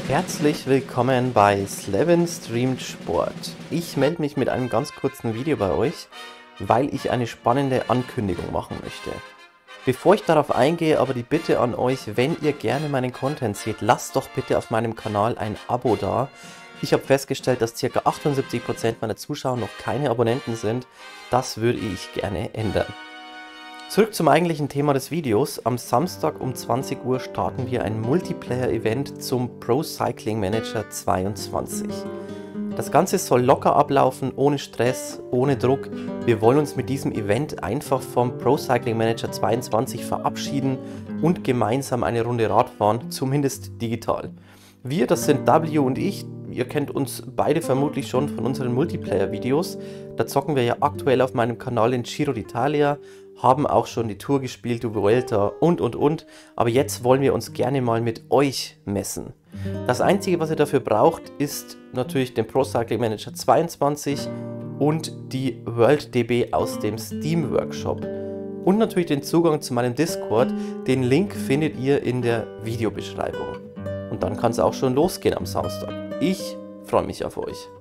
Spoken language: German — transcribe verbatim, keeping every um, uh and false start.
Herzlich willkommen bei Slevin streamt Sport. Ich melde mich mit einem ganz kurzen Video bei euch, weil ich eine spannende Ankündigung machen möchte. Bevor ich darauf eingehe, aber die Bitte an euch, wenn ihr gerne meinen Content seht, lasst doch bitte auf meinem Kanal ein Abo da. Ich habe festgestellt, dass ca. achtundsiebzig Prozent meiner Zuschauer noch keine Abonnenten sind. Das würde ich gerne ändern. Zurück zum eigentlichen Thema des Videos. Am Samstag um zwanzig Uhr starten wir ein Multiplayer-Event zum Pro Cycling Manager zweiundzwanzig. Das Ganze soll locker ablaufen, ohne Stress, ohne Druck. Wir wollen uns mit diesem Event einfach vom Pro Cycling Manager zweiundzwanzig verabschieden und gemeinsam eine Runde Rad fahren, zumindest digital. Wir, das sind W und ich. Ihr kennt uns beide vermutlich schon von unseren Multiplayer-Videos. Da zocken wir ja aktuell auf meinem Kanal in Giro d'Italia, haben auch schon die Tour gespielt, die Vuelta und und und. Aber jetzt wollen wir uns gerne mal mit euch messen. Das Einzige, was ihr dafür braucht, ist natürlich den Pro Cycling Manager zweiundzwanzig und die World D B aus dem Steam Workshop. Und natürlich den Zugang zu meinem Discord. Den Link findet ihr in der Videobeschreibung. Und dann kann es auch schon losgehen am Samstag. Ich freue mich auf euch.